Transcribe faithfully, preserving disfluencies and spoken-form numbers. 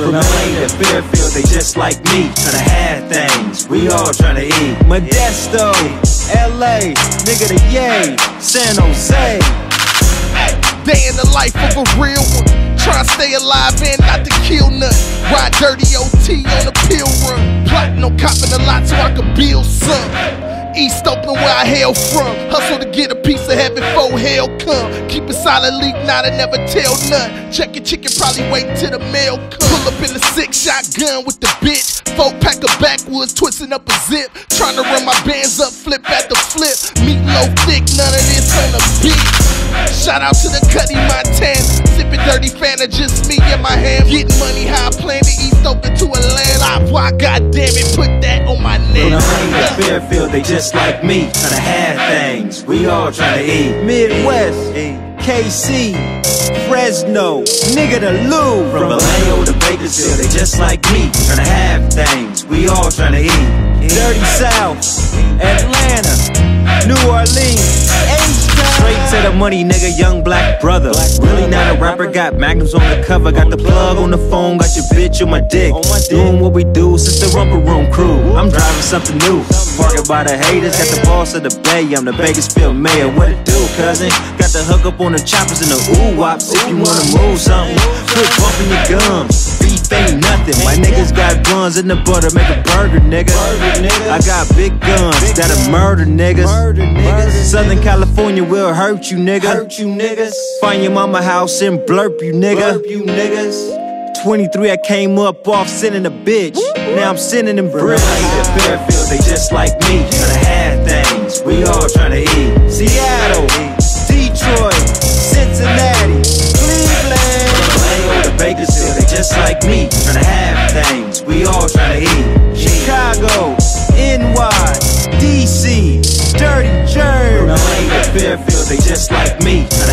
From L A to Fairfield, they just like me, tryna have things, we all tryna eat. Modesto, L A, nigga the yay, San Jose. Day in the life of a real one, try to stay alive and not to kill none. Ride dirty O T on a pill run, plotting on copping a lot so I could build some. East Oakland where I hail from, hustle to get a piece of heaven before hell come. Keep it solid, leak not and never tell none. Check your chicken, probably wait till the mail come. Pull up in the six shotgun with the bitch, four pack of backwoods, twisting up a zip. Trying to run my bands up, flip at the flip. Meatloaf thick, none of this on a beat. Shout out to the Cuddy Montana, sipping dirty Fanta, just me and my hand. Getting money how I plan to East Oakland to Atlanta. Why goddamn it, put that on my neck. From L A to Fairfield, they just like me, tryna have things, we all tryna eat. Midwest, K C, Fresno, nigga the Louvre. From Vallejo to Bakersfield, they just like me, tryna have things, we all tryna eat. Dirty South, Atlanta, New Orleans, H-Town. Straight to the money, nigga, young black brother. Really not a rapper, got magnums on the cover. Got the plug on the phone, got your bitch on my dick. Doing what we do since the Rumble Room crew. I'm driving something new, parking by the haters. Got the boss of the bay, I'm the Bakersfield mayor. What it do, cousin? Got the hook up on the choppers and the ooh-wops. If you wanna move something, quit bumping your gums. Beef ain't nothing, my niggas got guns in the butter, make a burger, nigga. I got big guns that'll murder niggas. Southern California will hurt you, nigga. Hurt you niggas. Find your mama house and blurp you, nigga. Blurp you niggas. twenty-three, I came up off sending a bitch. Now I'm sending them bricks. From L A to Fairfield, they just like me, tryna have things, we all tryna eat. Seattle, Detroit, Cincinnati, Cleveland. From Vallejo to Bakersfield, they just like me, tryna have things, we all tryna eat. Chicago, N Y, D C, Dirty Jersey. From L A to Fairfield, they just like me,